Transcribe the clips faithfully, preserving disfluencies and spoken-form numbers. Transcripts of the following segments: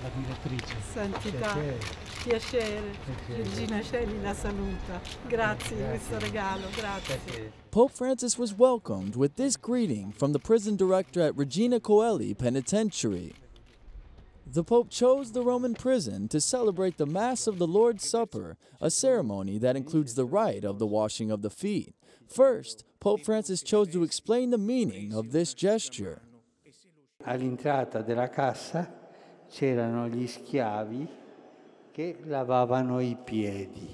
direttrice. Santità, Piacere. piacere. Piacere. Regina Celi la saluta. Grazie di questo regalo, grazie. Piacere. Pope Francis was welcomed with this greeting from the prison director at Regina Coeli Penitentiary. The Pope chose the Roman prison to celebrate the Mass of the Lord's Supper, a ceremony that includes the rite of the washing of the feet. First, Pope Francis chose to explain the meaning of this gesture. All'entrata della cassa c'erano gli schiavi che lavavano i piedi.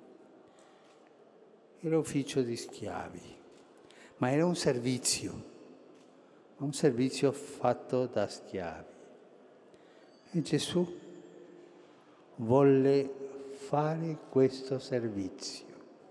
Era ufficio di schiavi, ma era un servizio, un servizio fatto da schiavi. E Gesù volle fare questo servizio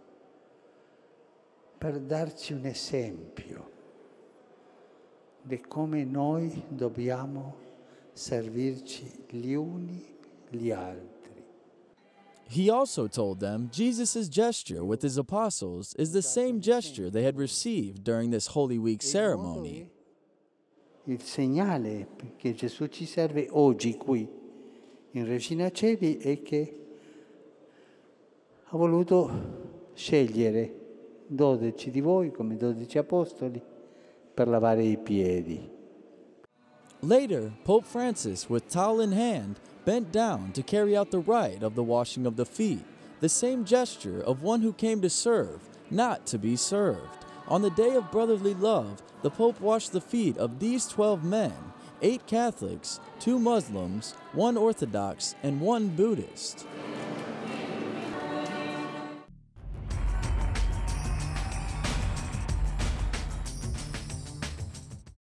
per darci un esempio di come noi dobbiamo servirci gli uni gli altri. He also told them Jesus' gesture with his apostles is the same gesture they had received during this Holy Week ceremony. Il segnale che Gesù ci serve oggi qui in Regina Coeli è che ha voluto scegliere dodici di voi come dodici apostoli per lavare i piedi. Later, Pope Francis, with towel in hand, bent down to carry out the rite of the washing of the feet, the same gesture of one who came to serve, not to be served. On the day of brotherly love, the Pope washed the feet of these twelve men, eight Catholics, two Muslims, one Orthodox, and one Buddhist.